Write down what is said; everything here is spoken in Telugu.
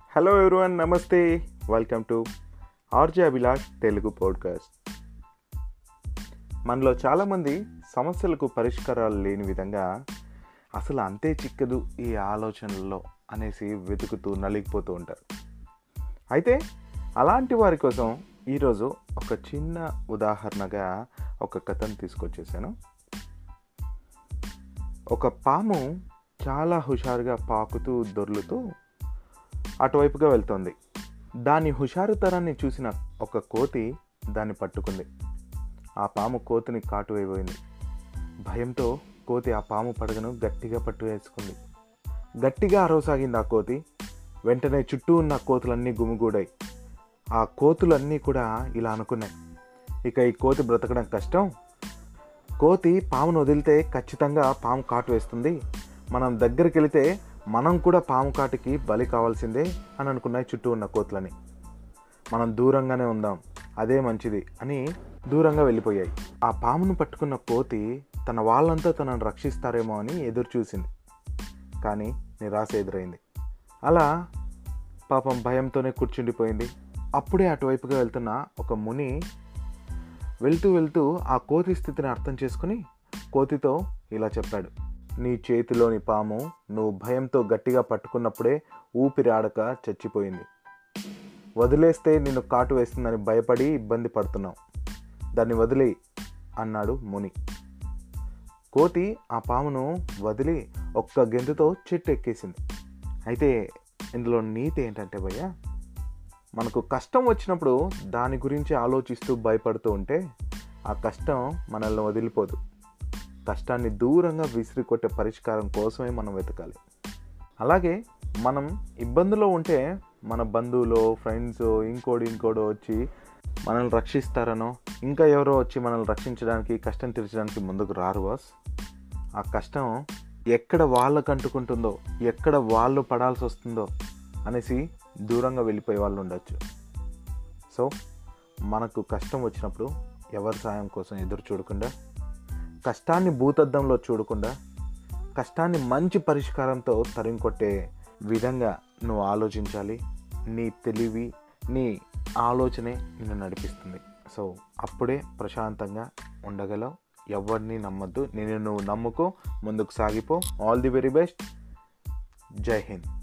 హలో ఎవ్రీవన్, నమస్తే. Welcome to RJ Abhilash Telugu podcast. మనలో చాలామంది సమస్యలకు పరిష్కారాలు లేని విధంగా అసలు అంతే చిక్కదు ఈ ఆలోచనల్లో అనేసి వెతుకుతూ నలిగిపోతూ ఉంటారు. అయితే అలాంటి వారి కోసం ఈరోజు ఒక చిన్న ఉదాహరణగా ఒక కథను తీసుకొచ్చేసాను. ఒక పాము చాలా హుషారుగా పాకుతూ దొర్లుతూ అటువైపుగా వెళ్తోంది. దాని హుషారుతనాన్ని చూసిన ఒక కోతి దాన్ని పట్టుకుంది. ఆ పాము కోతిని కాటు వేయబోయింది. భయంతో కోతి ఆ పాము పడగను గట్టిగా పట్టు వేసుకుంది. గట్టిగా అరవసాగింది ఆ కోతి. వెంటనే చుట్టూ ఉన్న కోతులన్నీ గుమిగూడాయి. ఆ కోతులన్నీ కూడా ఇలా అనుకున్నాయి, ఇక ఈ కోతి బ్రతకడం కష్టం. కోతి పామును వదిలితే ఖచ్చితంగా పాము కాటు వేస్తుంది. మనం దగ్గరికి వెళితే మనం కూడా పాము కాటుకి బలి కావాల్సిందే అని అనుకున్నాయి చుట్టూ ఉన్న కోతులని. మనం దూరంగానే ఉందాం, అదే మంచిది అని దూరంగా వెళ్ళిపోయాయి. ఆ పామును పట్టుకున్న కోతి తన వాళ్ళంతా తనను రక్షిస్తారేమో అని ఎదురు చూసింది. కానీ నిరాశ ఎదురైంది. అలా పాపం భయంతోనే కూర్చుండిపోయింది. అప్పుడే అటువైపుగా వెళ్తున్న ఒక ముని వెళ్తూ వెళ్తూ ఆ కోతి స్థితిని అర్థం చేసుకుని కోతితో ఇలా చెప్పాడు, నీ చేతిలోని పాము నువ్వు భయంతో గట్టిగా పట్టుకున్నప్పుడే ఊపిరి ఆడక చచ్చిపోయింది. వదిలేస్తే నిన్ను కాటు వేస్తుందని భయపడి ఇబ్బంది పడుతున్నావు. దాన్ని వదిలేయి అన్నాడు ముని. కోతి ఆ పామును వదిలి ఒక్క గెంతుతో చెట్టు ఎక్కేసింది. అయితే ఇందులో నీతి ఏంటంటే భయ్య, మనకు కష్టం వచ్చినప్పుడు దాని గురించి ఆలోచిస్తూ భయపడుతూ ఉంటే ఆ కష్టం మనల్ని వదిలిపోదు. కష్టాన్ని దూరంగా విసిరి కొట్టే పరిష్కారం కోసమే మనం వెతకాలి. అలాగే మనం ఇబ్బందులో ఉంటే మన బంధువులు, ఫ్రెండ్స్, ఇంకోడో వచ్చి మనల్ని రక్షిస్తారనో, ఇంకా ఎవరో వచ్చి మనల్ని రక్షించడానికి, కష్టం తీర్చడానికి ముందుకు రారు బాస్. ఆ కష్టం ఎక్కడ వాళ్ళకు అంటుకుంటుందో, ఎక్కడ వాళ్ళు పడాల్సి వస్తుందో అనేసి దూరంగా వెళ్ళిపోయే వాళ్ళు ఉండొచ్చు. సో మనకు కష్టం వచ్చినప్పుడు ఎవరి సాయం కోసం ఎదురు చూడకుండా, కష్టాన్ని భూతద్దంలో చూడకుండా, కష్టాన్ని మంచి పరిష్కారంతో తరిమికొట్టే విధంగా నువ్వు ఆలోచించాలి. నీ తెలివి, నీ ఆలోచనే నిన్ను నడిపిస్తుంది. సో అప్పుడే ప్రశాంతంగా ఉండగలవు. ఎవరిని నమ్మద్దు, నిన్ను నువ్వు నమ్ముకో, ముందుకు సాగిపో. All the very best. జై హింద్.